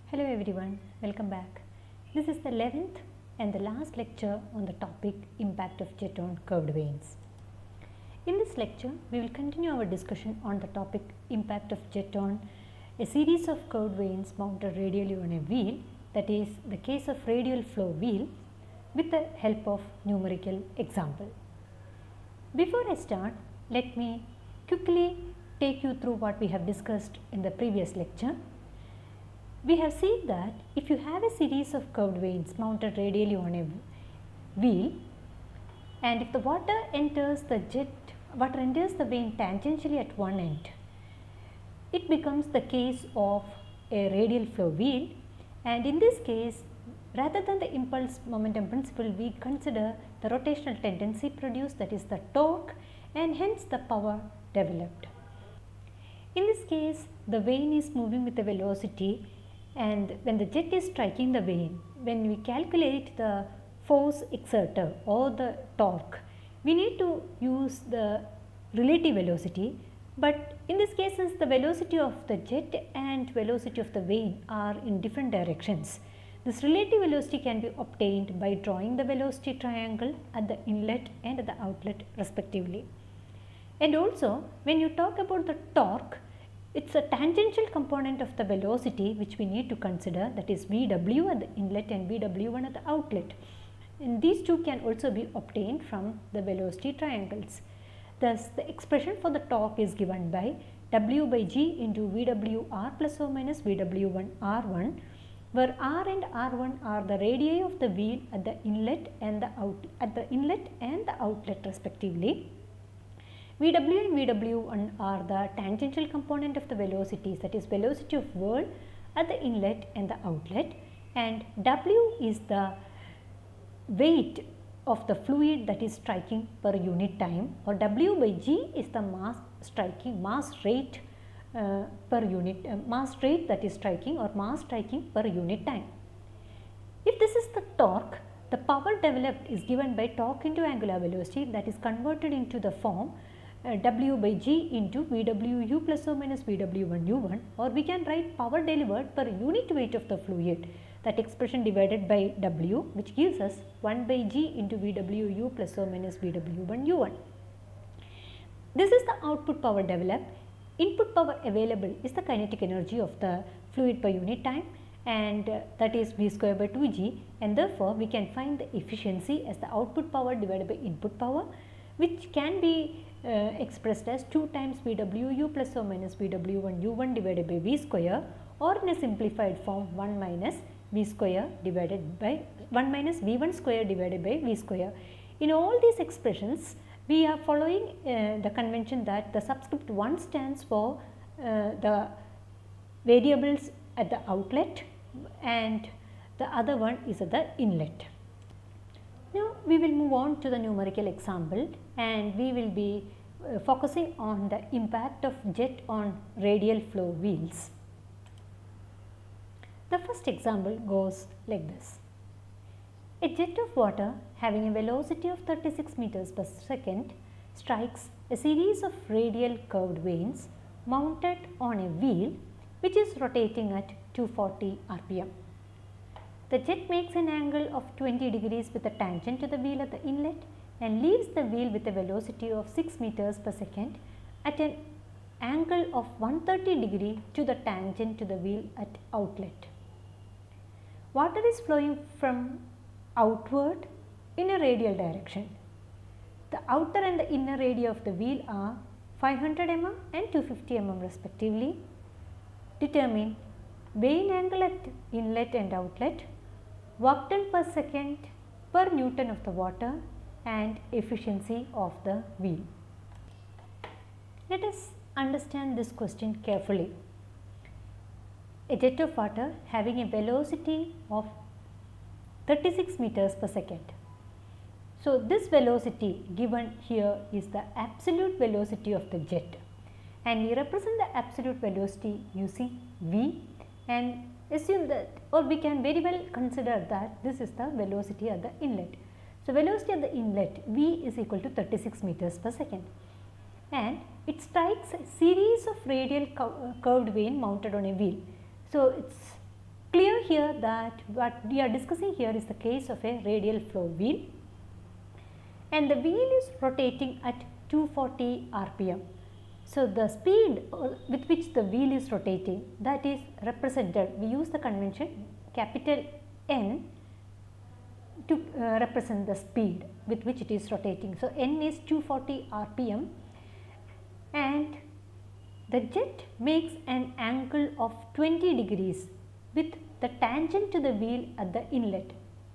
Hello everyone, welcome back. This is the 11th and the last lecture on the topic impact of jet on curved vanes. In this lecture, we will continue our discussion on the topic impact of jet on a series of curved vanes mounted radially on a wheel, that is the case of radial flow wheel, with the help of numerical example. Before I start, let me quickly take you through what we have discussed in the previous lecture. We have seen that if you have a series of curved vanes mounted radially on a wheel, and if the water enters the vane tangentially at one end, it becomes the case of a radial flow wheel, and in this case, rather than the impulse momentum principle, we consider the rotational tendency produced, that is the torque, and hence the power developed. In this case, the vane is moving with a velocity, and when the jet is striking the vane, when we calculate the force exerted or the torque, we need to use the relative velocity. But in this case, since the velocity of the jet and velocity of the vane are in different directions, this relative velocity can be obtained by drawing the velocity triangle at the inlet and at the outlet respectively. And also, when you talk about the torque, it's a tangential component of the velocity which we need to consider, that is Vw at the inlet and Vw1 at the outlet. And these two can also be obtained from the velocity triangles. Thus, the expression for the torque is given by W by G into Vwr plus or minus Vw1 R1, where R and R1 are the radii of the wheel at the inlet and the outlet respectively. Vw and Vw1 are the tangential component of the velocities, that is velocity of whirl at the inlet and the outlet, and W is the weight of the fluid that is striking per unit time, or W by G is the mass rate that is striking, or mass striking per unit time. If this is the torque, the power developed is given by torque into angular velocity, that is converted into the form W by G into Vwu plus or minus Vw1 u1, or we can write power delivered per unit weight of the fluid, that expression divided by W, which gives us 1 by G into Vwu plus or minus Vw1 u1. This is the output power developed. Input power available is the kinetic energy of the fluid per unit time, and that is V square by 2G, and therefore we can find the efficiency as the output power divided by input power, which can be expressed as 2 times Vwu plus or minus Vw1 u1 divided by V square, or in a simplified form 1 minus V square divided by 1 minus V1 square divided by V square. In all these expressions, we are following the convention that the subscript 1 stands for the variables at the outlet and the other one is at the inlet. Now, we will move on to the numerical example, and we will be focusing on the impact of jet on radial flow wheels. The first example goes like this. A jet of water having a velocity of 36 meters per second strikes a series of radial curved vanes mounted on a wheel which is rotating at 240 rpm. The jet makes an angle of 20 degrees with a tangent to the wheel at the inlet and leaves the wheel with a velocity of 6 meters per second at an angle of 130 degree to the tangent to the wheel at outlet. Water is flowing from outward in a radial direction. The outer and the inner radii of the wheel are 500 mm and 250 mm respectively. Determine vane angle at inlet and outlet, work done per second per Newton of the water, and efficiency of the wheel. Let us understand this question carefully. A jet of water having a velocity of 36 meters per second. So, this velocity given here is the absolute velocity of the jet, and we represent the absolute velocity using V, and assume that, or we can very well consider that this is the velocity at the inlet. So, velocity at the inlet V is equal to 36 meters per second, and it strikes a series of radial curved vane mounted on a wheel. So, it's clear here that what we are discussing here is the case of a radial flow wheel, and the wheel is rotating at 240 rpm. So, the speed with which the wheel is rotating, that is represented, we use the convention capital N to represent the speed with which it is rotating. So, N is 240 rpm, and the jet makes an angle of 20 degrees with the tangent to the wheel at the inlet.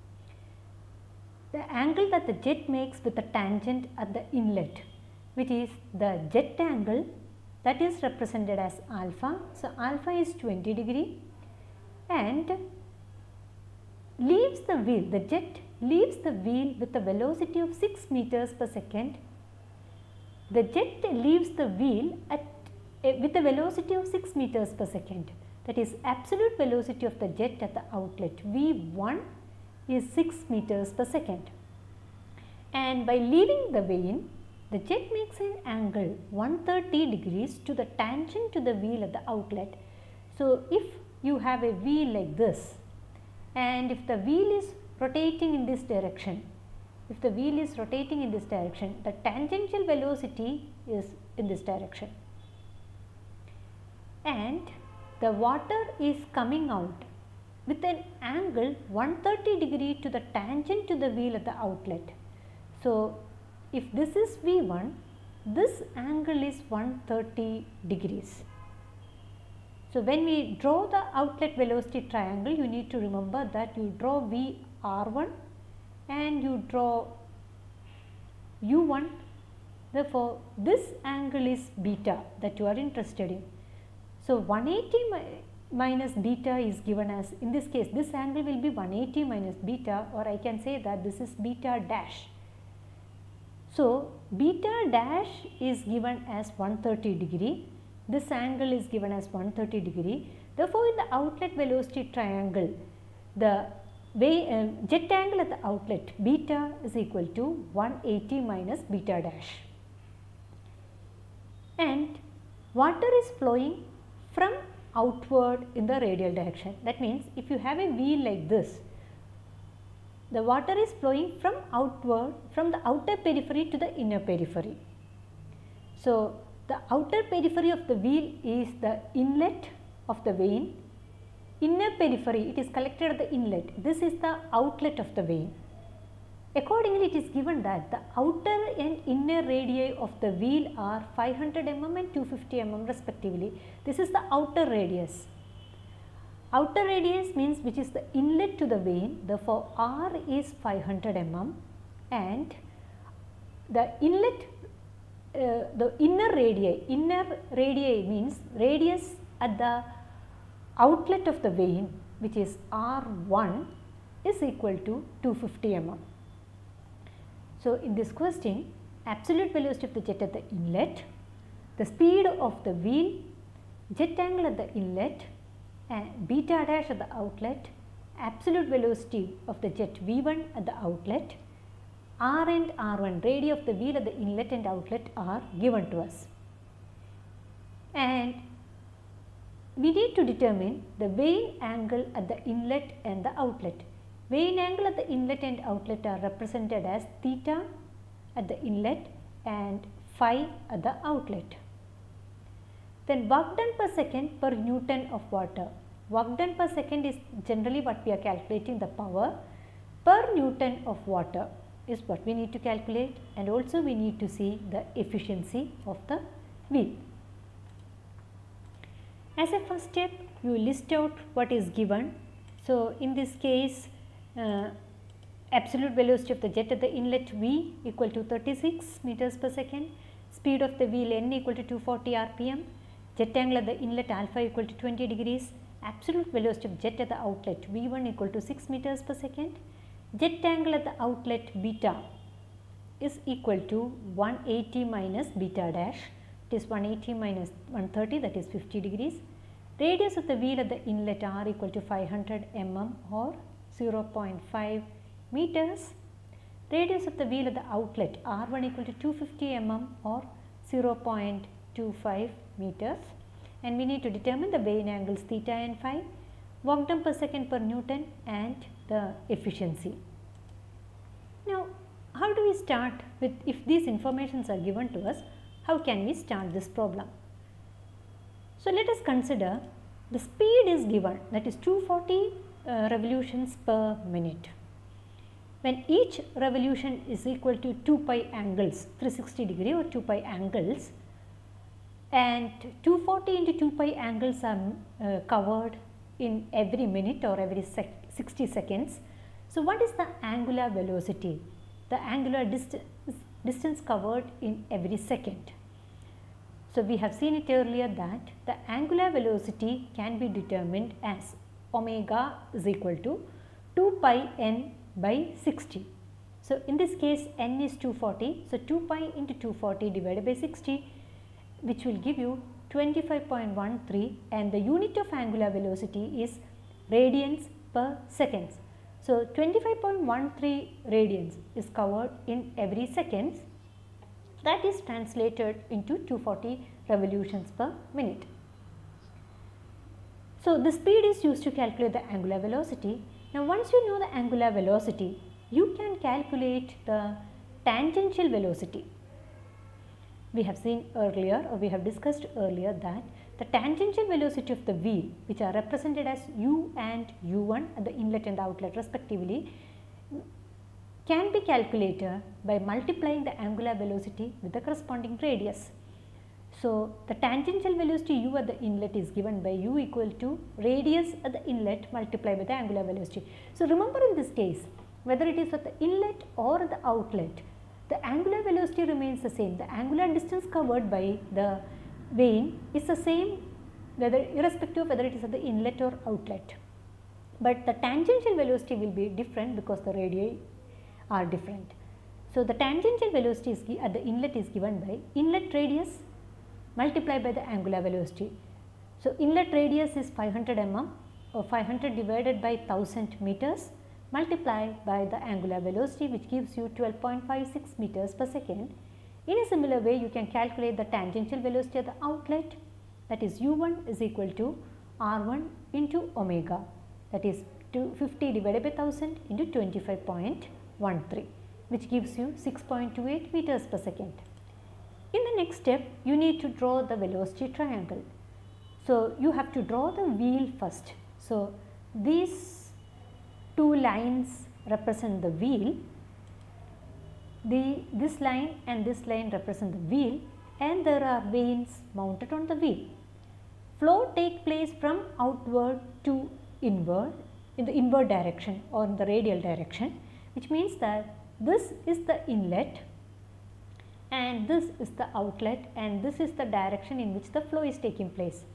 The angle that the jet makes with the tangent at the inlet, which is the jet angle, that is represented as alpha. So, alpha is 20 degree, and leaves the wheel, the jet leaves the wheel with a velocity of 6 meters per second. The jet leaves the wheel with a velocity of 6 meters per second, that is absolute velocity of the jet at the outlet V1 is 6 meters per second. And by leaving the vane, the jet makes an angle 130 degrees to the tangent to the wheel at the outlet. So, if you have a wheel like this, and if the wheel is rotating in this direction, the tangential velocity is in this direction, and the water is coming out with an angle 130 degree to the tangent to the wheel at the outlet. So, if this is V1, this angle is 130 degrees. So, when we draw the outlet velocity triangle, you need to remember that you draw VR1 and you draw U1. Therefore, this angle is beta that you are interested in. So, 180 minus beta is given as, in this case, this angle will be 180 minus beta, or I can say that this is beta dash. So, beta dash is given as 130 degree, this angle is given as 130 degree. Therefore, in the outlet velocity triangle, the jet angle at the outlet beta is equal to 180 minus beta dash. And water is flowing from outward in the radial direction. That means, if you have a wheel like this, the water is flowing from outward, from the outer periphery to the inner periphery. So, the outer periphery of the wheel is the inlet of the vane. Inner periphery, it is collected at the inlet. This is the outlet of the vane. Accordingly, it is given that the outer and inner radii of the wheel are 500 mm and 250 mm respectively. This is the outer radius. Outer radius means which is the inlet to the vane. Therefore, R is 500 mm, and the inlet, the inner radii means radius at the outlet of the vane, which is R1, is equal to 250 mm. So, in this question, absolute velocity of the jet at the inlet, the speed of the wheel, jet angle at the inlet, and beta dash at the outlet, absolute velocity of the jet V1 at the outlet, R and R1, radii of the wheel at the inlet and outlet are given to us. And we need to determine the vane angle at the inlet and the outlet. Vane angle at the inlet and outlet are represented as theta at the inlet and phi at the outlet. Then work done per second per Newton of water. Work done per second is generally what we are calculating, the power per Newton of water is what we need to calculate, and also we need to see the efficiency of the wheel. As a first step, you list out what is given. So, in this case, absolute velocity of the jet at the inlet V equal to 36 meters per second, speed of the wheel N equal to 240 rpm, jet angle at the inlet alpha equal to 20 degrees, absolute velocity of jet at the outlet V1 equal to 6 meters per second, jet angle at the outlet beta is equal to 180 minus beta dash, it is 180 minus 130, that is 50 degrees. Radius of the wheel at the inlet R equal to 500 mm or 0.5 meters. Radius of the wheel at the outlet R1 equal to 250 mm or 0.25 meters. And we need to determine the vane angles theta and phi. work done per second per Newton and the efficiency. Now, how do we start with, if these informations are given to us, how can we start this problem? So, let us consider the speed is given, that is 240 revolutions per minute. When each revolution is equal to 2 pi angles, 360 degree or 2 pi angles, and 240 into 2 pi angles are covered in every minute or every 60 seconds. So, what is the angular velocity? The angular distance covered in every second. So, we have seen it earlier that the angular velocity can be determined as omega is equal to 2 pi n by 60. So, in this case n is 240. So, 2 pi into 240 divided by 60, which will give you 25.13, and the unit of angular velocity is radians per seconds. So, 25.13 radians is covered in every second. That is translated into 240 revolutions per minute. So, the speed is used to calculate the angular velocity. Now, once you know the angular velocity, you can calculate the tangential velocity. We have seen earlier, or we have discussed earlier, that the tangential velocity of the wheel, which are represented as u and u1 at the inlet and the outlet respectively, can be calculated by multiplying the angular velocity with the corresponding radius. So, the tangential velocity u at the inlet is given by u equal to radius at the inlet multiplied by the angular velocity. So, remember in this case, whether it is at the inlet or at the outlet, the angular velocity remains the same. The angular distance covered by the vane is the same, whether irrespective of whether it is at the inlet or outlet. But the tangential velocity will be different because the radii are different. So, the tangential velocity is at the inlet is given by inlet radius multiplied by the angular velocity. So, inlet radius is 500 mm or 500 divided by 1000 meters multiplied by the angular velocity, which gives you 12.56 meters per second. In a similar way, you can calculate the tangential velocity at the outlet, that is u1 is equal to r1 into omega, that is 250 divided by 1000 into 25.13, which gives you 6.28 meters per second. In the next step, you need to draw the velocity triangle. So, you have to draw the wheel first. So, these two lines represent the wheel, this line and this line represent the wheel, and there are vanes mounted on the wheel. Flow takes place from outward to inward in the inward direction or in the radial direction, which means that this is the inlet and this is the outlet, and this is the direction in which the flow is taking place,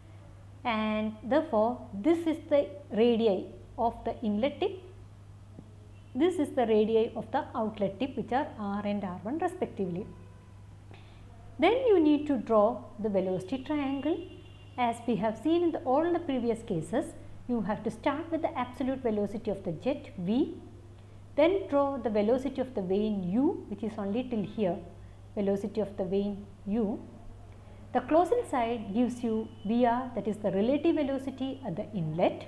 and therefore, this is the radii of the inlet tip, this is the radii of the outlet tip, which are r and r1 respectively. Then you need to draw the velocity triangle. As we have seen in all the previous cases, you have to start with the absolute velocity of the jet v, then draw the velocity of the vane u, which is only till here, velocity of the vane u. The closing side gives you Vr, that is the relative velocity at the inlet.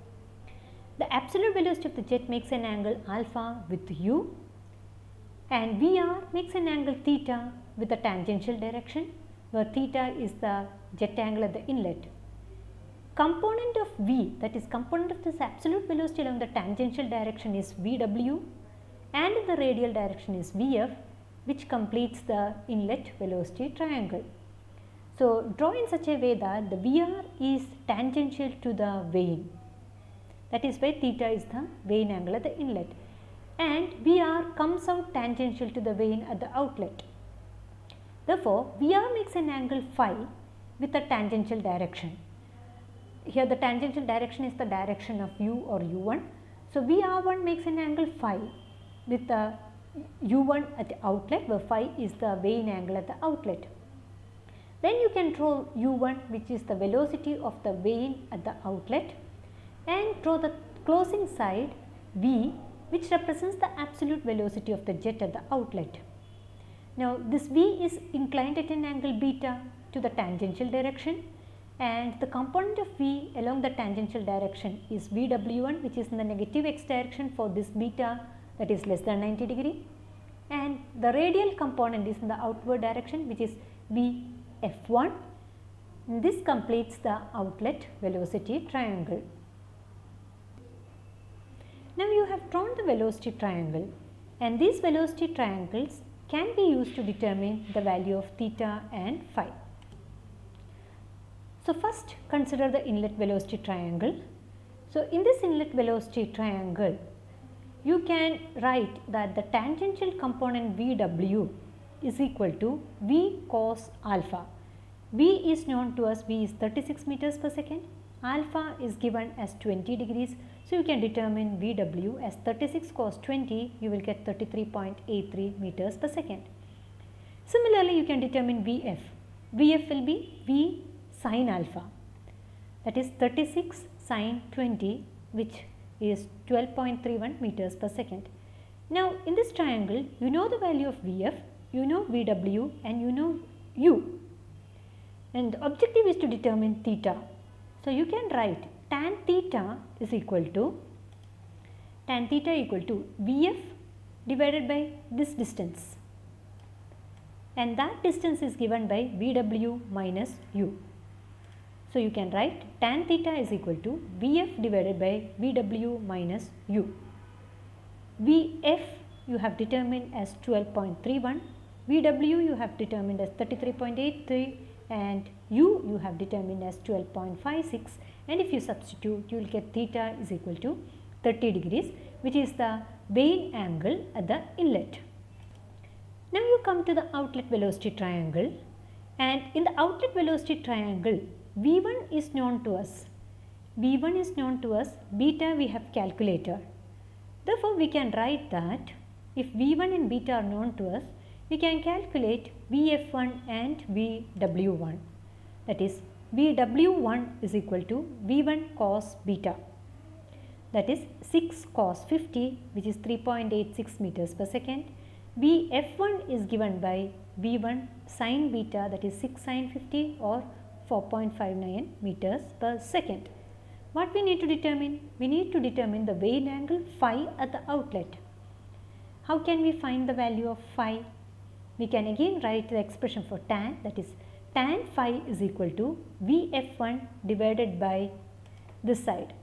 The absolute velocity of the jet makes an angle alpha with u, and Vr makes an angle theta with the tangential direction, where theta is the jet angle at the inlet. Component of v, that is component of this absolute velocity along the tangential direction, is Vw, and in the radial direction is Vf, which completes the inlet velocity triangle. So, draw in such a way that the Vr is tangential to the vane, that is why theta is the vane angle at the inlet, and Vr comes out tangential to the vane at the outlet. Therefore, Vr makes an angle phi with the tangential direction. Here the tangential direction is the direction of u or u1. So, Vr1 makes an angle phi with the u1 at the outlet, where phi is the vane angle at the outlet. Then you can draw u1, which is the velocity of the vane at the outlet, and draw the closing side v, which represents the absolute velocity of the jet at the outlet. Now, this v is inclined at an angle beta to the tangential direction, and the component of V along the tangential direction is VW1, which is in the negative x direction for this beta, that is less than 90 degree, and the radial component is in the outward direction, which is VF1. This completes the outlet velocity triangle. Now you have drawn the velocity triangle, and these velocity triangles can be used to determine the value of theta and phi. So first consider the inlet velocity triangle. So in this inlet velocity triangle, you can write that the tangential component VW is equal to V cos alpha. V is known to us, V is 36 meters per second, alpha is given as 20 degrees. So you can determine VW as 36 cos 20, you will get 33.83 meters per second. Similarly, you can determine VF. VF will be V sin alpha, that is 36 sin 20, which is 12.31 meters per second. Now in this triangle, you know the value of VF, you know VW, and you know U, and the objective is to determine theta. So you can write tan theta equal to VF divided by this distance, and that distance is given by VW minus U. So you can write tan theta is equal to VF divided by VW minus U. VF you have determined as 12.31, VW you have determined as 33.83, and U you have determined as 12.56, and if you substitute, you will get theta is equal to 30 degrees, which is the vane angle at the inlet. Now you come to the outlet velocity triangle, and in the outlet velocity triangle, V1 is known to us. V1 is known to us, beta we have calculated. Therefore, we can write that if V1 and beta are known to us, we can calculate VF1 and VW1. That is, VW1 is equal to V1 cos beta, that is 6 cos 50, which is 3.86 meters per second. VF1 is given by V1 sin beta, that is 6 sin 50 or 4.59 meters per second. What we need to determine? We need to determine the vane angle phi at the outlet. How can we find the value of phi? We can again write the expression for tan, that is tan phi is equal to VF1 divided by this side,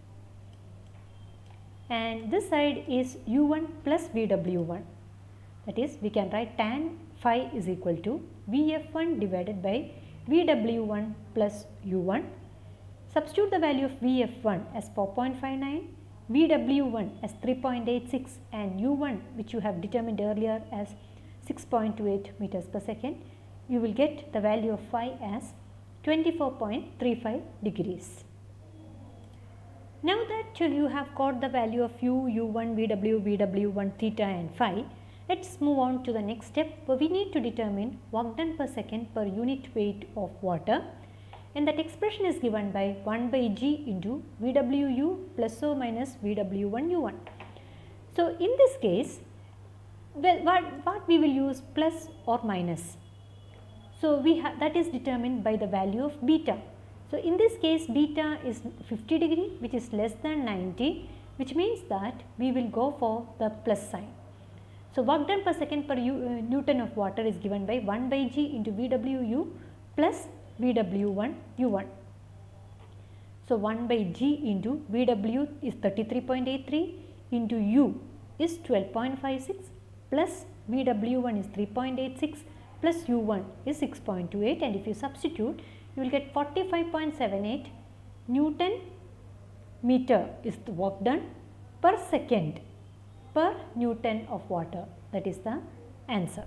and this side is U1 plus VW1, that is we can write tan phi is equal to VF1 divided by VW1 plus U1. Substitute the value of VF1 as 4.59, VW1 as 3.86, and U1 which you have determined earlier as 6.28 meters per second. You will get the value of phi as 24.35 degrees. Now that you have got the value of U, U1, VW, VW1, theta and phi, let's move on to the next step, where we need to determine work done per second per unit weight of water, and that expression is given by 1 by G into VWU plus or minus VW1 U1. So in this case, well, what we will use plus or minus. So that is determined by the value of beta. So in this case, beta is 50 degree, which is less than 90, which means that we will go for the plus sign. So work done per second per Newton of water is given by 1 by G into VWU plus VW1 U1. So 1 by G into VW is 33.83 into U is 12.56 plus VW1 is 3.86 plus U1 is 6.28, and if you substitute, you will get 45.78 Newton meter is the work done per second per Newton of water. That is the answer.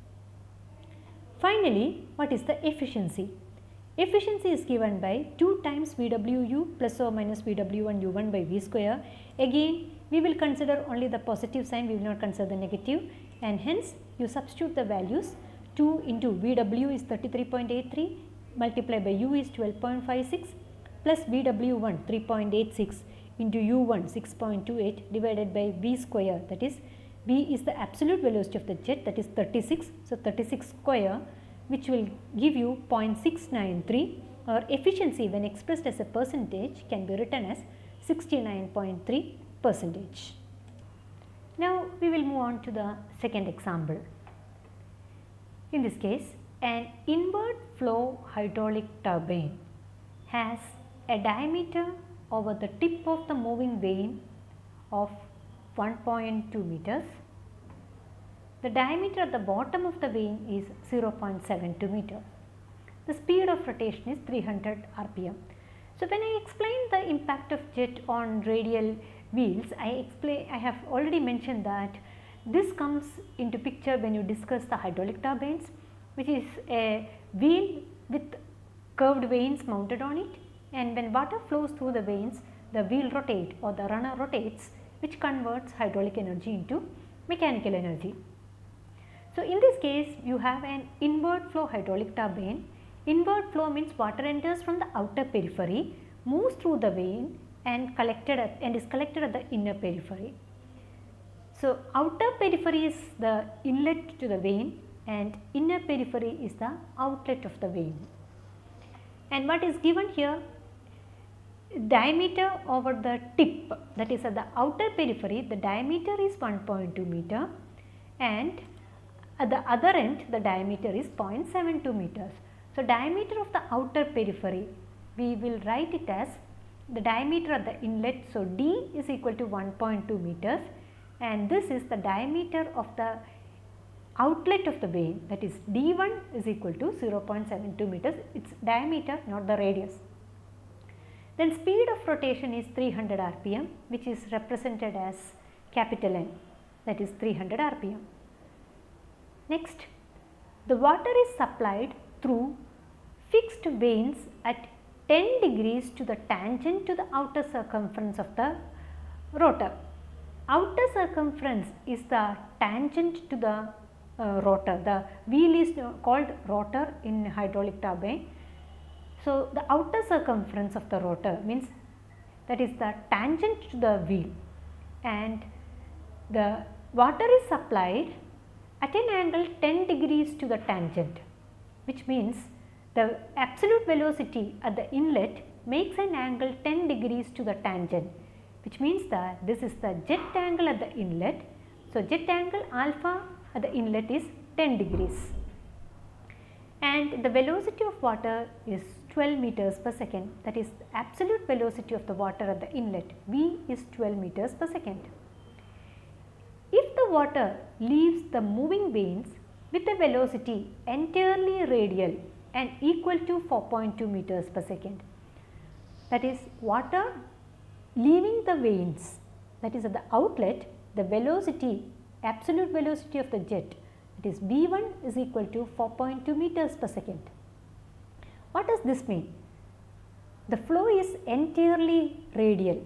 Finally, what is the efficiency? Efficiency is given by 2 times VWU plus or minus VW1 U1 by V square. Again, we will consider only the positive sign, we will not consider the negative, and hence you substitute the values. 2 into VW is 33.83 multiplied by U is 12.56 plus VW1 3.86 into U1 6.28 divided by V square, that is V is the absolute velocity of the jet, that is 36. So 36 square, which will give you 0.693 or efficiency when expressed as a percentage can be written as 69.3%. Now we will move on to the second example. In this case, an inward flow hydraulic turbine has a diameter over the tip of the moving vane of 1.2 meters. The diameter at the bottom of the vane is 0.72 meter. The speed of rotation is 300 rpm. So when I explain the impact of jet on radial wheels, I have already mentioned that this comes into picture when you discuss the hydraulic turbines, which is a wheel with curved vanes mounted on it, and when water flows through the vanes, the wheel rotates or the runner rotates, which converts hydraulic energy into mechanical energy. So in this case, you have an inward flow hydraulic turbine. Inward flow means water enters from the outer periphery, moves through the vane and is collected at the inner periphery. So outer periphery is the inlet to the vane and inner periphery is the outlet of the vane. And what is given here, diameter over the tip, that is at the outer periphery, the diameter is 1.2 meter and at the other end the diameter is 0.72 meters. So diameter of the outer periphery, we will write it as the diameter at the inlet. So D is equal to 1.2 meters and this is the diameter of the outlet of the vane, that is D1 is equal to 0.72 meters, its diameter, not the radius. Then speed of rotation is 300 rpm, which is represented as capital N, that is 300 rpm. Next, the water is supplied through fixed vanes at 10 degrees to the tangent to the outer circumference of the rotor. Outer circumference is the tangent to the rotor. The wheel is called rotor in hydraulic turbine. So the outer circumference of the rotor means that is the tangent to the wheel, and the water is supplied at an angle 10 degrees to the tangent, which means the absolute velocity at the inlet makes an angle 10 degrees to the tangent, which means that this is the jet angle at the inlet. So jet angle alpha at the inlet is 10 degrees and the velocity of water is 12 meters per second, that is the absolute velocity of the water at the inlet, V is 12 meters per second. If the water leaves the moving vanes with a velocity entirely radial and equal to 4.2 meters per second, that is water leaving the vanes, that is at the outlet, the velocity, absolute velocity of the jet, that is V1 is equal to 4.2 meters per second. What does this mean? The flow is entirely radial.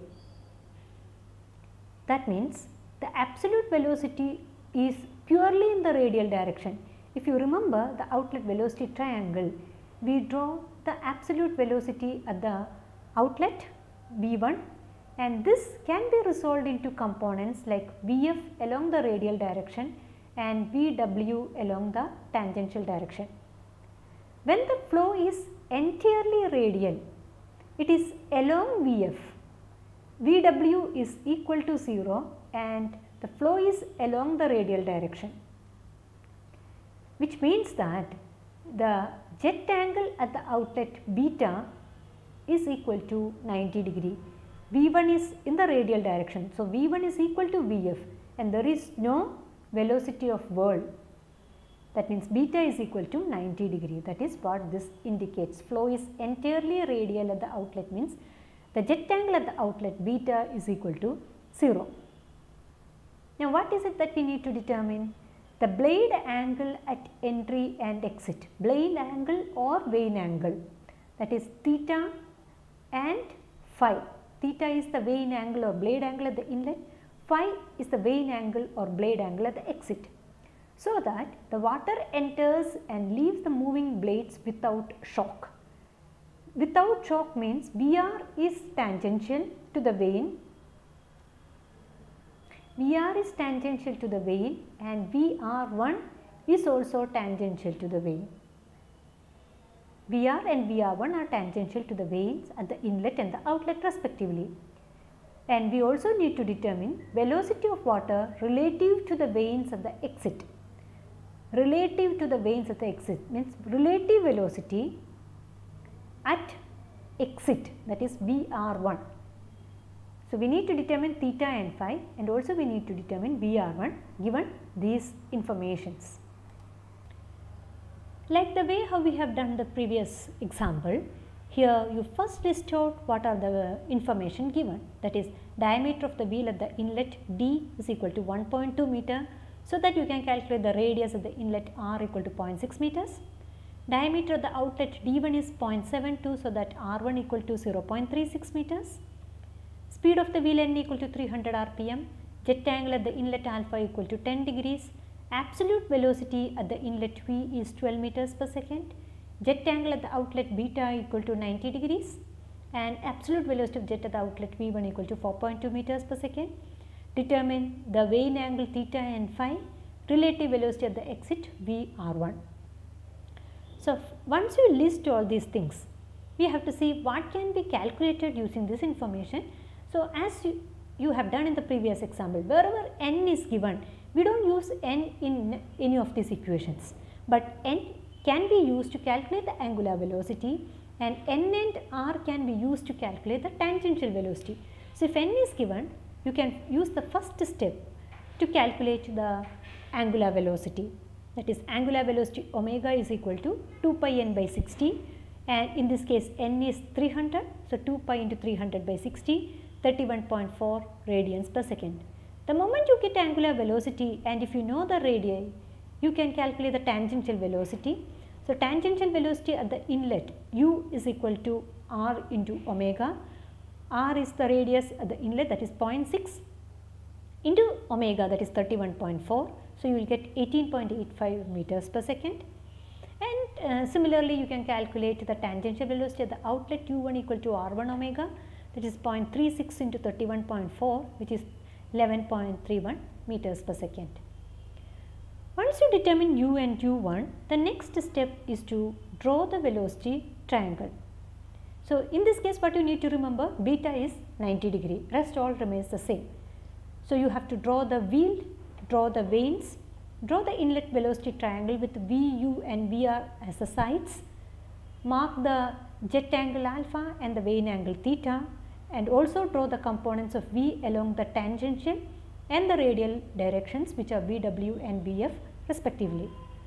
That means the absolute velocity is purely in the radial direction. If you remember the outlet velocity triangle, we draw the absolute velocity at the outlet V1, and this can be resolved into components like Vf along the radial direction and Vw along the tangential direction. When the flow is entirely radial, it is along Vf, Vw is equal to 0 and the flow is along the radial direction, which means that the jet angle at the outlet beta is equal to 90 degree. V1 is in the radial direction. So V1 is equal to Vf and there is no velocity of whirl. That means beta is equal to 90 degree. That is what this indicates. Flow is entirely radial at the outlet means the jet angle at the outlet beta is equal to 0. Now what is it that we need to determine? The blade angle at entry and exit, blade angle or vane angle, that is theta and phi. Theta is the vane angle or blade angle at the inlet, phi is the vane angle or blade angle at the exit, so that the water enters and leaves the moving blades without shock. Without shock means Vr is tangential to the vane, Vr is tangential to the vane and Vr1 is also tangential to the vane. VR and VR1 are tangential to the vanes at the inlet and the outlet respectively. And we also need to determine velocity of water relative to the vanes at the exit. Relative to the vanes at the exit means relative velocity at exit, that is VR1. So, we need to determine theta and phi, and also we need to determine VR1 given these informations. Like the way how we have done the previous example, here you first list out what are the information given, that is diameter of the wheel at the inlet D is equal to 1.2 meter, so that you can calculate the radius at the inlet R equal to 0.6 meters. Diameter of the outlet D1 is 0.72, so that R1 equal to 0.36 meters. Speed of the wheel N equal to 300 rpm, jet angle at the inlet alpha equal to 10 degrees, absolute velocity at the inlet V is 12 meters per second, jet angle at the outlet beta equal to 90 degrees, and absolute velocity of jet at the outlet V1 equal to 4.2 meters per second. Determine the vane angle theta and phi, relative velocity at the exit VR1. So, once you list all these things, we have to see what can be calculated using this information. So, as you have done in the previous example, wherever n is given, we do not use n in any of these equations, but n can be used to calculate the angular velocity, and n and r can be used to calculate the tangential velocity. So, if n is given, you can use the first step to calculate the angular velocity, that is angular velocity omega is equal to 2 pi n by 60, and in this case n is 300, so 2 pi into 300 by 60, 31.4 radians per second. The moment you get angular velocity, and if you know the radii, you can calculate the tangential velocity. So, tangential velocity at the inlet u is equal to r into omega. R is the radius at the inlet, that is 0.6 into omega, that is 31.4. So, you will get 18.85 meters per second. And similarly, you can calculate the tangential velocity at the outlet u1 equal to r1 omega, that is 0.36 into 31.4, which is 11.31 meters per second. Once you determine u and u1, the next step is to draw the velocity triangle. So, in this case what you need to remember, beta is 90 degree, rest all remains the same. So, you have to draw the wheel, draw the vanes, draw the inlet velocity triangle with V, U and VR as the sides, mark the jet angle alpha and the vane angle theta, and also draw the components of V along the tangential and the radial directions, which are VW and VF respectively.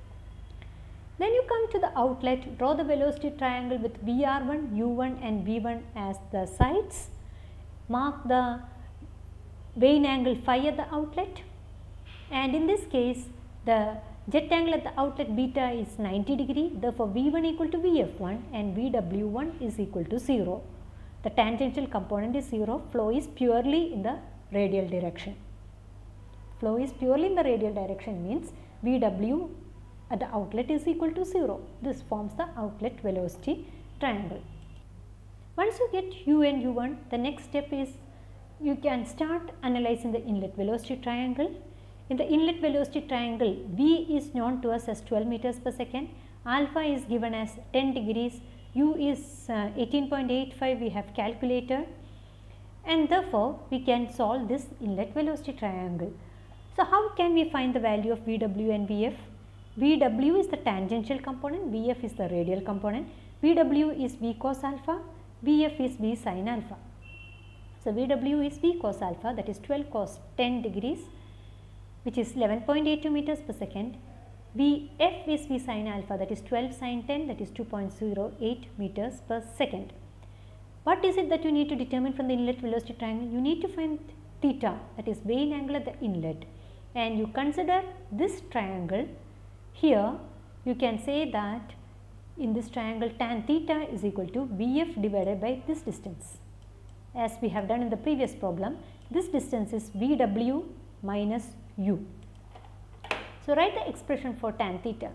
Then you come to the outlet, draw the velocity triangle with VR1, U1 and V1 as the sides, mark the vane angle phi at the outlet, and in this case the jet angle at the outlet beta is 90 degree, therefore V1 equal to VF1 and VW1 is equal to 0. The tangential component is 0, flow is purely in the radial direction. Flow is purely in the radial direction means VW at the outlet is equal to 0. This forms the outlet velocity triangle. Once you get U and U1, the next step is you can start analyzing the inlet velocity triangle. In the inlet velocity triangle, V is known to us as 12 meters per second, alpha is given as 10 degrees, U is 18.85 we have calculated, and therefore we can solve this inlet velocity triangle. So, how can we find the value of VW and VF? VW is the tangential component, VF is the radial component. VW is V cos alpha, VF is V sin alpha. So, VW is V cos alpha, that is 12 cos 10 degrees, which is 11.82 meters per second. Vf is V sin alpha, that is 12 sin 10, that is 2.08 meters per second. What is it that you need to determine from the inlet velocity triangle? You need to find theta, that is vane angle at the inlet, and you consider this triangle. Here you can say that in this triangle tan theta is equal to Vf divided by this distance. As we have done in the previous problem, this distance is Vw minus u. So, write the expression for tan theta.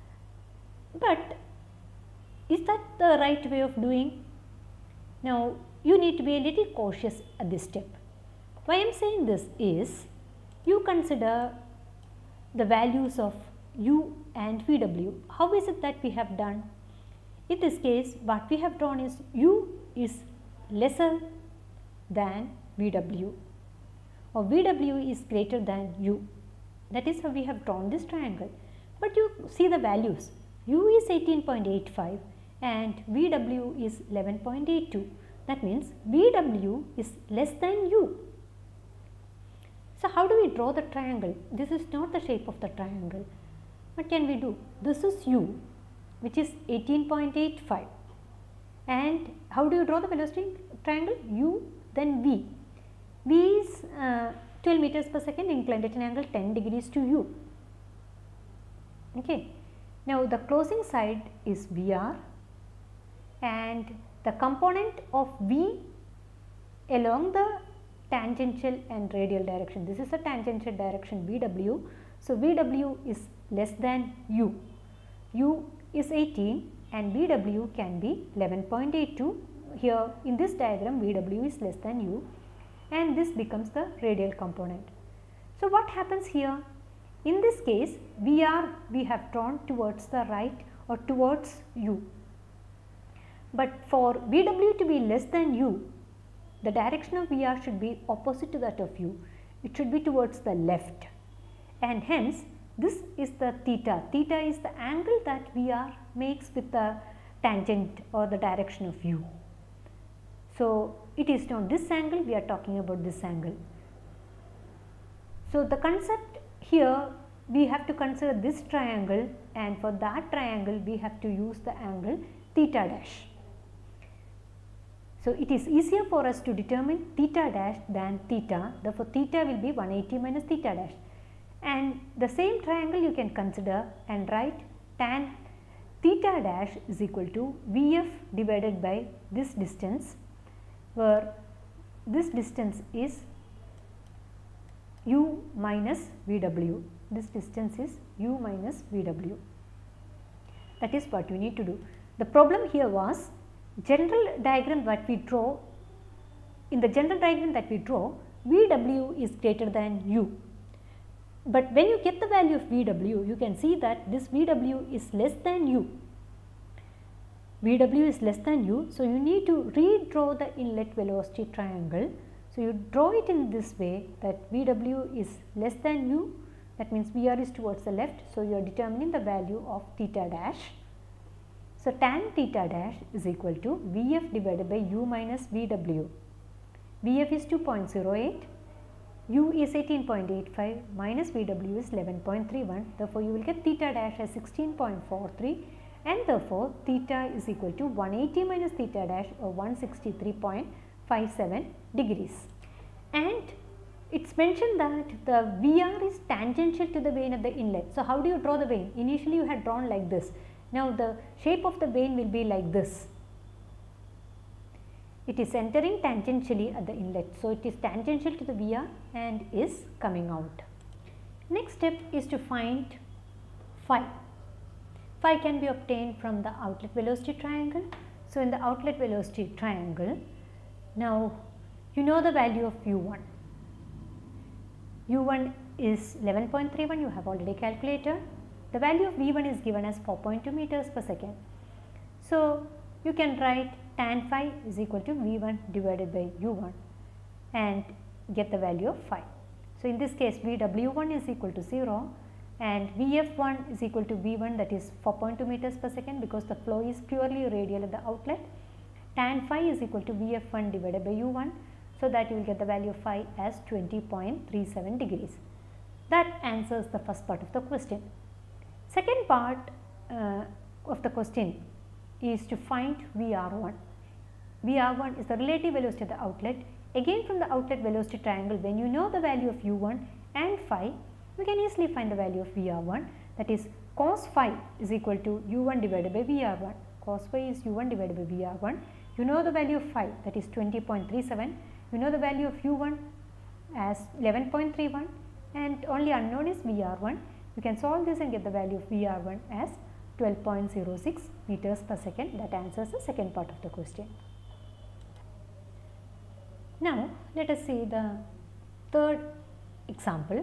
But is that the right way of doing? Now, you need to be a little cautious at this step. Why I am saying this is, you consider the values of u and Vw. How is it that we have done? In this case, what we have drawn is u is lesser than VW, or VW is greater than u. That is how we have drawn this triangle. But you see the values, u is 18.85 and VW is 11.82. That means VW is less than u. So how do we draw the triangle? This is not the shape of the triangle. What can we do? This is u, which is 18.85, and how do you draw the velocity triangle? U, then V. V is 12 meters per second inclined at an angle 10 degrees to u. Okay. Now the closing side is VR, and the component of V along the tangential and radial direction. This is a tangential direction VW. So VW is less than u. U is 18 and VW can be 11.82. Here in this diagram VW is less than u, and this becomes the radial component. So what happens here? In this case, VR we have drawn towards the right or towards u. But for VW to be less than u, the direction of VR should be opposite to that of u. It should be towards the left, and hence this is the theta. Theta is the angle that VR makes with the tangent or the direction of u. So it is not this angle, we are talking about this angle. So the concept here, we have to consider this triangle, and for that triangle we have to use the angle theta dash. So it is easier for us to determine theta dash than theta, therefore theta will be 180 minus theta dash. And the same triangle you can consider and write tan theta dash is equal to Vf divided by this distance, where this distance is u minus Vw. This distance is u minus Vw. That is what you need to do. The problem here was general diagram that we draw. In the general diagram that we draw, Vw is greater than u. But when you get the value of VW, you can see that this VW is less than u. VW is less than u, so you need to redraw the inlet velocity triangle. So you draw it in this way, that VW is less than u, that means VR is towards the left, so you are determining the value of theta dash. So tan theta dash is equal to Vf divided by u minus Vw. Vf is 2.08. U is 18.85 minus Vw is 11.31, therefore you will get theta dash as 16.43, and therefore theta is equal to 180 minus theta dash, or 163.57 degrees. And it's mentioned that the VR is tangential to the vane at the inlet. So how do you draw the vane? Initially you had drawn like this. Now the shape of the vane will be like this. It is entering tangentially at the inlet. So it is tangential to the VR and is coming out. Next step is to find phi. Phi can be obtained from the outlet velocity triangle. So in the outlet velocity triangle, now you know the value of u1. u1 is 11.31, you have already calculated. The value of v1 is given as 4.2 meters per second. So you can write tan phi is equal to v1 divided by u1 and get the value of phi. So in this case Vw1 is equal to 0 and Vf1 is equal to v1, that is 4.2 meters per second, because the flow is purely radial at the outlet. Tan phi is equal to Vf1 divided by u1, so that you will get the value of phi as 20.37 degrees. That answers the first part of the question. Second part of the question is to find VR1. VR1 is the relative velocity of the outlet. Again, from the outlet velocity triangle, when you know the value of u1 and phi, you can easily find the value of VR1, that is cos phi is equal to u1 divided by VR1. Cos phi is u1 divided by VR1. You know the value of phi, that is 20.37. You know the value of u1 as 11.31, and only unknown is VR1. You can solve this and get the value of VR1 as 12.06 meters per second. That answers the second part of the question. Now let us see the third example.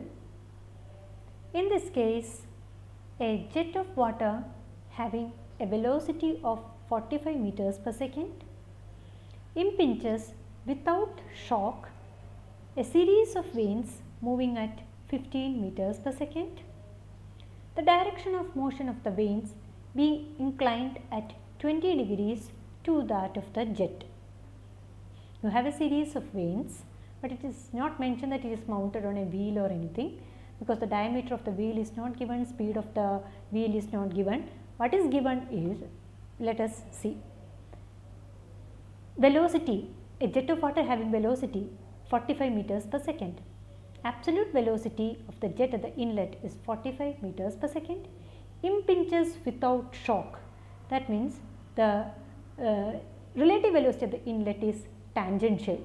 In this case, a jet of water having a velocity of 45 meters per second. Impinges without shock a series of vanes moving at 15 meters per second. The direction of motion of the vanes being inclined at 20 degrees to that of the jet. You have a series of vanes, but it is not mentioned that it is mounted on a wheel or anything, because the diameter of the wheel is not given, speed of the wheel is not given. What is given is, let us see, velocity, a jet of water having velocity 45 meters per second. Absolute velocity of the jet at the inlet is 45 meters per second. Impinges without shock, that means the relative velocity of the inlet is tangential.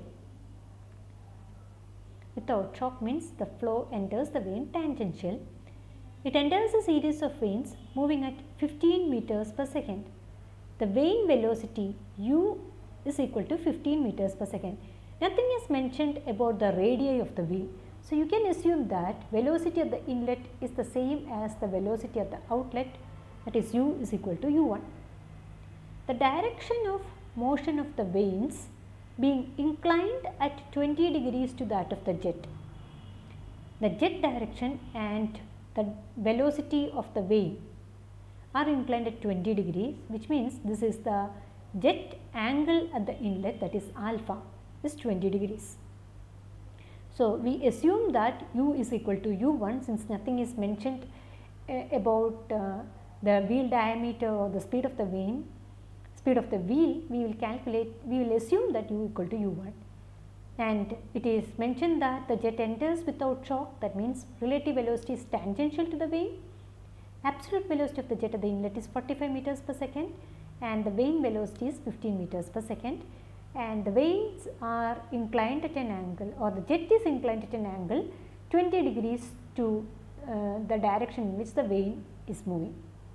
Without shock means the flow enters the vane tangential. It enters a series of vanes moving at 15 meters per second. The vane velocity u is equal to 15 meters per second. Nothing is mentioned about the radii of the wheel. So, you can assume that velocity at the inlet is the same as the velocity at the outlet, that is u is equal to u1. The direction of motion of the vanes being inclined at 20 degrees to that of the jet. The jet direction and the velocity of the vane are inclined at 20 degrees, which means this is the jet angle at the inlet, that is alpha is 20 degrees. So, we assume that u is equal to u1 since nothing is mentioned about the wheel diameter or the speed of the vane, speed of the wheel. We will assume that u equal to u1, and it is mentioned that the jet enters without shock, that means relative velocity is tangential to the vane. Absolute velocity of the jet at the inlet is 45 meters per second and the vane velocity is 15 meters per second, and the vanes are inclined at an angle, or the jet is inclined at an angle 20 degrees to the direction in which the vane is moving.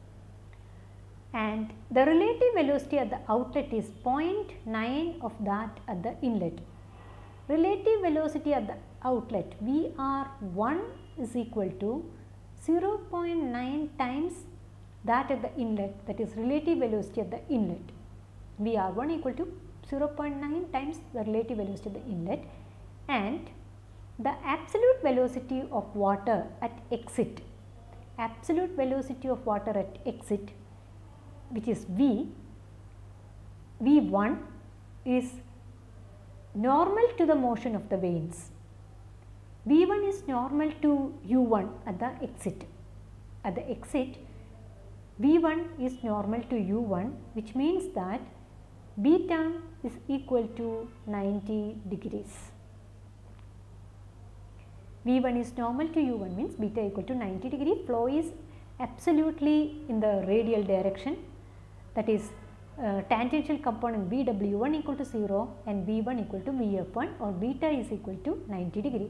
And the relative velocity at the outlet is 0.9 of that at the inlet. Relative velocity at the outlet VR1 is equal to 0.9 times that at the inlet, that is relative velocity at the inlet. VR1 equal to 0.9 times the relative velocity of the inlet, and the absolute velocity of water at exit, absolute velocity of water at exit, which is V1 is normal to the motion of the vanes. V1 is normal to U1 at the exit. At the exit, V1 is normal to U1, which means that beta is equal to 90 degrees. V1 is normal to U1 means beta equal to 90 degree. Flow is absolutely in the radial direction, that is tangential component Vw1 equal to 0 and V1 equal to Vf1, or beta is equal to 90 degree.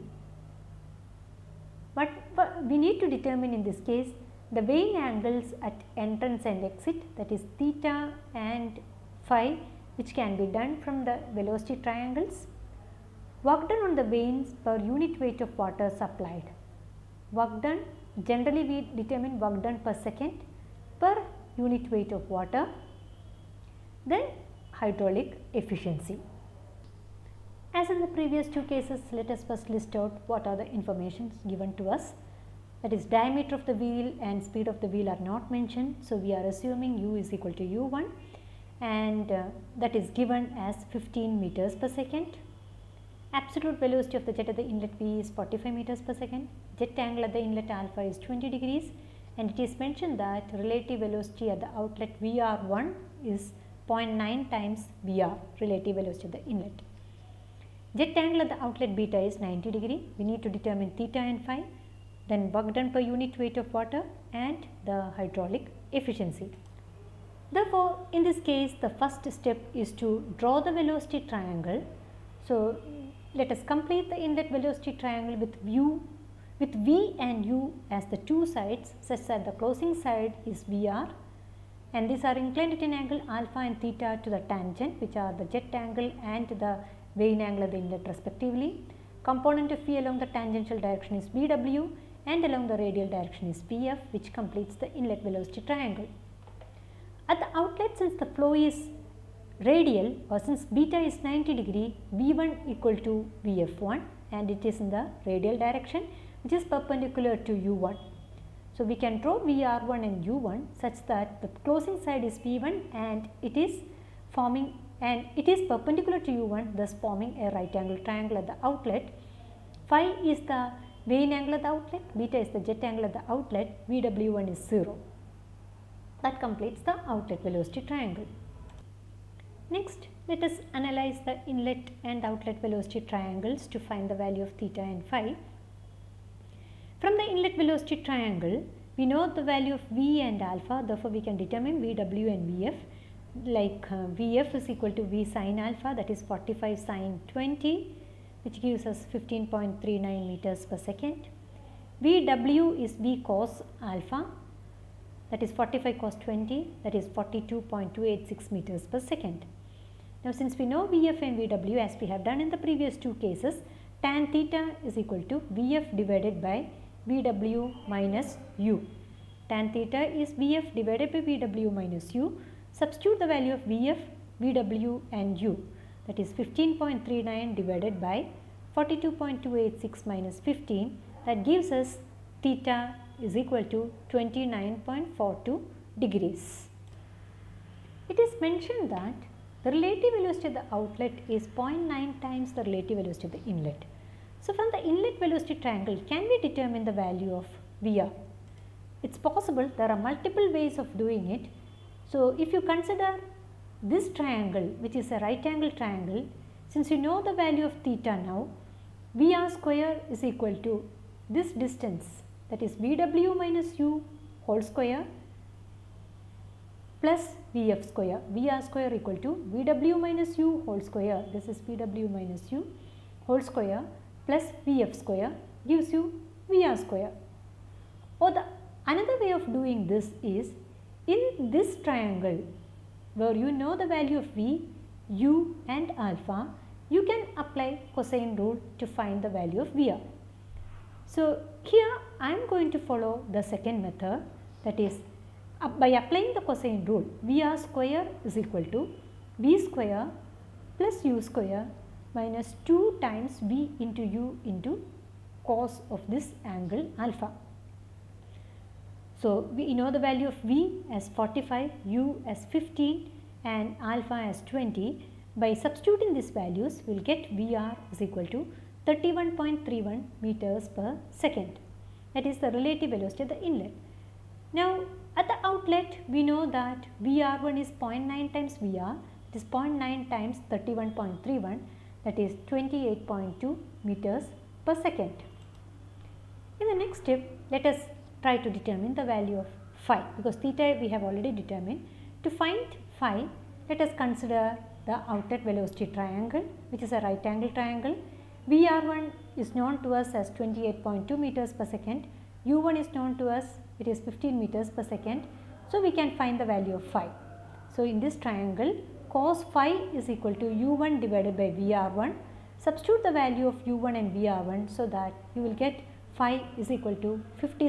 But we need to determine in this case the vane angles at entrance and exit, that is theta and phi, which can be done from the velocity triangles. Work done on the vanes per unit weight of water supplied. Work done, generally we determine work done per second per unit weight of water. Then hydraulic efficiency. As in the previous two cases, let us first list out what are the informations given to us. That is, diameter of the wheel and speed of the wheel are not mentioned. So, we are assuming u is equal to u1, and that is given as 15 meters per second. Absolute velocity of the jet at the inlet V is 45 meters per second. Jet angle at the inlet alpha is 20 degrees, and it is mentioned that relative velocity at the outlet VR1 is 0.9 times VR, relative velocity of the inlet. Jet angle at the outlet beta is 90 degree. We need to determine theta and phi, then work done per unit weight of water and the hydraulic efficiency. Therefore, in this case the first step is to draw the velocity triangle. So, let us complete the inlet velocity triangle with V and U as the two sides, such that the closing side is VR, and these are inclined at an angle alpha and theta to the tangent, which are the jet angle and the vane angle at the inlet respectively. Component of V along the tangential direction is Vw, and along the radial direction is Vf, which completes the inlet velocity triangle. At the outlet, since the flow is radial, or since beta is 90 degree, V1 equal to Vf1, and it is in the radial direction which is perpendicular to U1. So, we can draw VR1 and U1 such that the closing side is V1 and it is perpendicular to U1, thus forming a right angle triangle at the outlet. Phi is the vane angle at the outlet, beta is the jet angle at the outlet, VW1 is 0. That completes the outlet velocity triangle. Next, let us analyze the inlet and outlet velocity triangles to find the value of theta and phi. From the inlet velocity triangle, we know the value of V and alpha, therefore we can determine VW and VF, like Vf is equal to V sin alpha, that is 45 sin 20, which gives us 15.39 meters per second. VW is V cos alpha, that is 45 cos 20, that is 42.286 meters per second. Now, since we know Vf and Vw as we have done in the previous two cases, tan theta is equal to Vf divided by Vw minus u. Tan theta is Vf divided by Vw minus u. Substitute the value of Vf, Vw and u, that is 15.39 divided by 42.286 minus 15, that gives us theta is equal to 29.42 degrees. It is mentioned that the relative velocity of the outlet is 0.9 times the relative velocity of the inlet. So, from the inlet velocity triangle, can we determine the value of VR? It is possible, there are multiple ways of doing it. So, if you consider this triangle, which is a right angle triangle, since you know the value of theta now, VR square is equal to this distance, that is Vw minus u whole square plus Vf square. Vr square equal to Vw minus u whole square, this is Vw minus u whole square plus Vf square gives you Vr square. Or the another way of doing this is, in this triangle where you know the value of V, u and alpha, you can apply cosine rule to find the value of Vr. So, here I am going to follow the second method, that is by applying the cosine rule, Vr square is equal to V square plus u square minus 2 times V into u into cos of this angle alpha. So, we know the value of V as 45, u as 15 and alpha as 20. By substituting these values, we will get Vr is equal to 31.31 meters per second. That is the relative velocity of the inlet. Now, at the outlet, we know that VR1 is 0.9 times Vr, it is 0.9 times 31.31, that is 28.2 meters per second. In the next step, let us try to determine the value of phi, because theta we have already determined. To find phi, let us consider the outlet velocity triangle, which is a right angle triangle. VR1 is known to us as 28.2 meters per second, U1 is known to us, it is 15 meters per second. So, we can find the value of phi. So, in this triangle, cos phi is equal to U1 divided by VR1. Substitute the value of U1 and VR1, so that you will get phi is equal to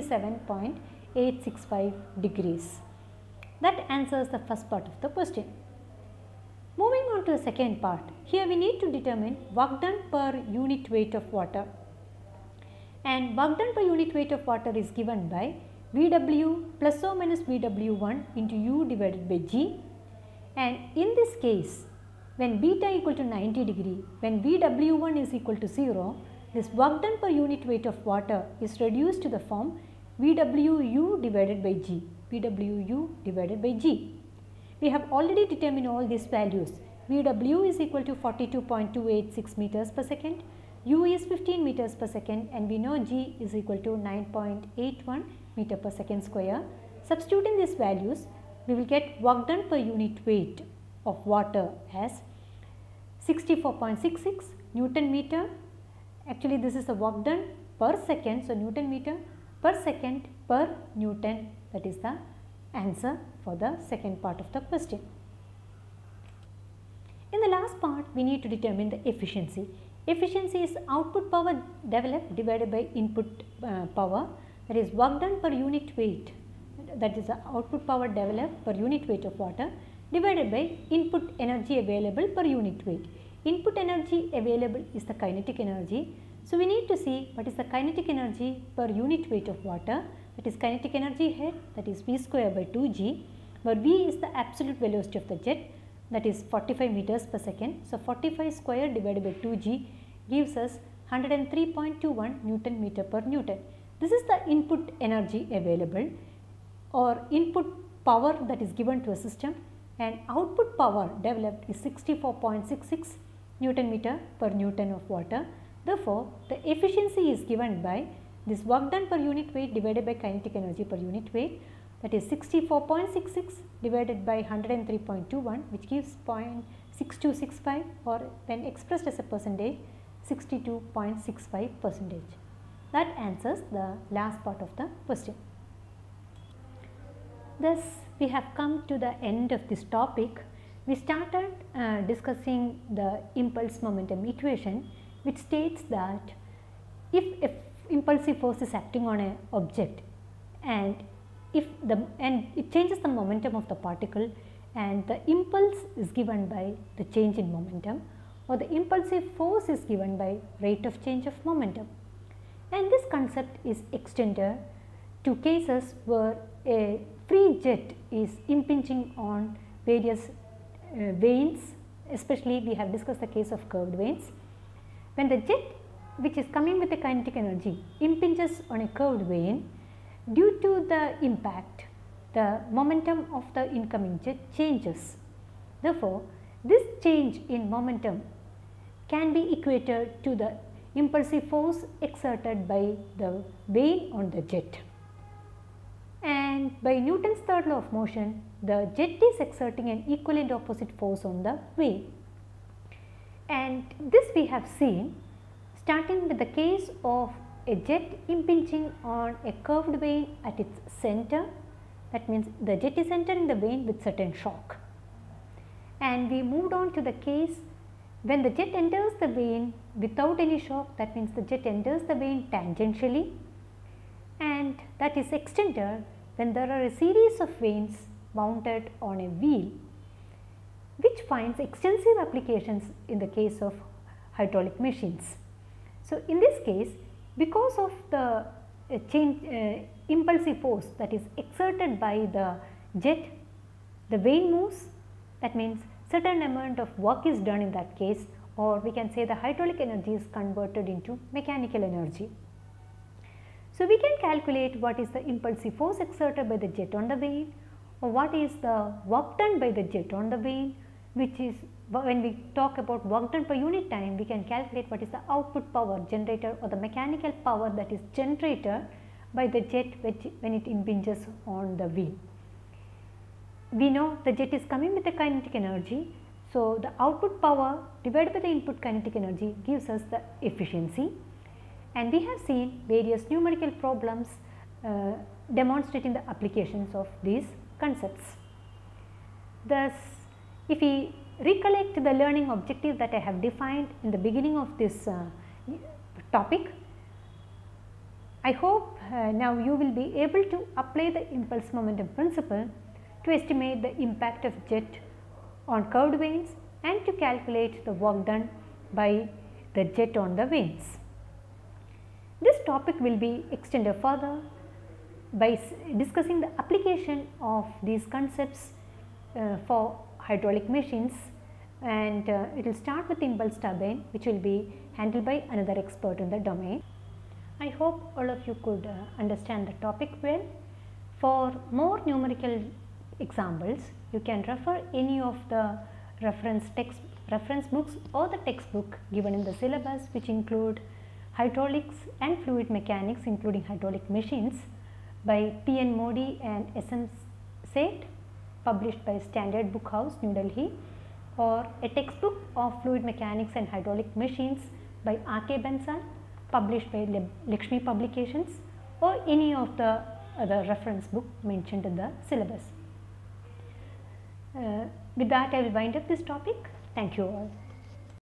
57.865 degrees. That answers the first part of the question. Moving on to the second part, here we need to determine work done per unit weight of water, and work done per unit weight of water is given by Vw plus or minus Vw1 into u divided by g, and in this case when beta equal to 90 degree, when Vw1 is equal to 0, this work done per unit weight of water is reduced to the form Vwu divided by g, Vwu divided by g. We have already determined all these values. Vw is equal to 42.286 meters per second, u is 15 meters per second, and we know g is equal to 9.81 meter per second square. Substituting these values, we will get work done per unit weight of water as 64.66 Newton meter. Actually, this is the work done per second, so Newton meter per second per Newton, that is the answer for the second part of the question. In the last part, we need to determine the efficiency. Efficiency is output power developed divided by input power, that is work done per unit weight. that is the output power developed per unit weight of water divided by input energy available per unit weight. Input energy available is the kinetic energy. So, we need to see what is the kinetic energy per unit weight of water, that is kinetic energy here, that is V square by 2g, where V is the absolute velocity of the jet, that is 45 meters per second. So, 45 square divided by 2g gives us 103.21 Newton meter per Newton. This is the input energy available or input power that is given to a system, and output power developed is 64.66 Newton meter per Newton of water. Therefore, the efficiency is given by this work done per unit weight divided by kinetic energy per unit weight, that is 64.66 divided by 103.21, which gives 0.6265, or when expressed as a percentage 62.65%. That answers the last part of the question. Thus, we have come to the end of this topic. We started discussing the impulse momentum equation, which states that if impulsive force is acting on an object and it changes the momentum of the particle, and the impulse is given by the change in momentum, or the impulsive force is given by rate of change of momentum. And this concept is extended to cases where a free jet is impinging on various vanes, especially we have discussed the case of curved vanes. When the jet, which is coming with a kinetic energy, impinges on a curved vane, due to the impact, the momentum of the incoming jet changes. Therefore, this change in momentum can be equated to the impulsive force exerted by the vane on the jet. And by Newton's third law of motion, the jet is exerting an equal and opposite force on the vane. And this we have seen starting with the case of a jet impinging on a curved vane at its center. That means the jet is entering the vane with certain shock. And we moved on to the case when the jet enters the vane without any shock, that means the jet enters the vane tangentially, and that is extended when there are a series of vanes mounted on a wheel, which finds extensive applications in the case of hydraulic machines. So, in this case, because of the impulsive force that is exerted by the jet, the vane moves. That means certain amount of work is done in that case, or we can say the hydraulic energy is converted into mechanical energy. So, we can calculate what is the impulsive force exerted by the jet on the vane, or what is the work done by the jet on the vane, which is when we talk about work done per unit time, we can calculate what is the output power generated or the mechanical power that is generated by the jet when it impinges on the wheel. We know the jet is coming with the kinetic energy. So, the output power divided by the input kinetic energy gives us the efficiency, and we have seen various numerical problems demonstrating the applications of these concepts. Thus, if we recollect the learning objectives that I have defined in the beginning of this topic, I hope now you will be able to apply the impulse momentum principle to estimate the impact of jet on curved vanes and to calculate the work done by the jet on the vanes. This topic will be extended further by discussing the application of these concepts for hydraulic machines, and it will start with impulse turbine, which will be handled by another expert in the domain. I hope all of you could understand the topic well. For more numerical examples, you can refer any of the reference books or the textbook given in the syllabus, which include hydraulics and fluid mechanics, including hydraulic machines, by P.N. Modi and S.M. Seth, published by Standard Book House, New Delhi, or a textbook of fluid mechanics and hydraulic machines by R.K. Bansal, published by Lakshmi Publications, or any of the other reference book mentioned in the syllabus. With that, I will wind up this topic. Thank you all.